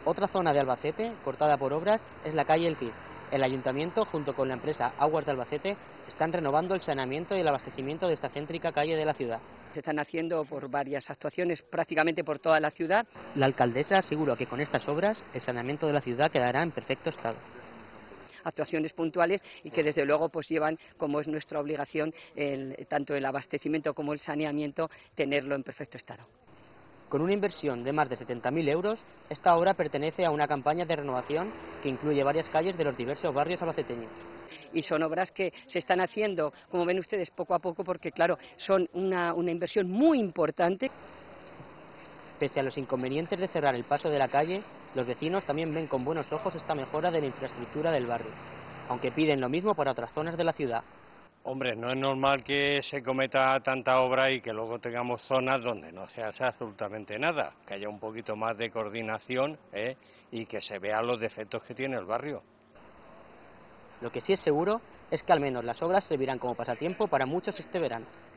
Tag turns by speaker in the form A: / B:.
A: Otra zona de Albacete, cortada por obras, es la calle El Cid. El Ayuntamiento, junto con la empresa Aguas de Albacete, están renovando el saneamiento y el abastecimiento de esta céntrica calle de la ciudad.
B: Se están haciendo por varias actuaciones, prácticamente por toda la ciudad.
A: La alcaldesa aseguró que con estas obras el saneamiento de la ciudad quedará en perfecto estado.
B: Actuaciones puntuales y que desde luego pues llevan, como es nuestra obligación, tanto el abastecimiento como el saneamiento, tenerlo en perfecto estado.
A: Con una inversión de más de 70.000 euros, esta obra pertenece a una campaña de renovación que incluye varias calles de los diversos barrios albaceteños.
B: Y son obras que se están haciendo, como ven ustedes, poco a poco, porque claro, son una inversión muy importante.
A: Pese a los inconvenientes de cerrar el paso de la calle, los vecinos también ven con buenos ojos esta mejora de la infraestructura del barrio, aunque piden lo mismo para otras zonas de la ciudad.
C: Hombre, no es normal que se cometa tanta obra y que luego tengamos zonas donde no se hace absolutamente nada, que haya un poquito más de coordinación y que se vean los defectos que tiene el barrio.
A: Lo que sí es seguro es que al menos las obras servirán como pasatiempo para muchos este verano.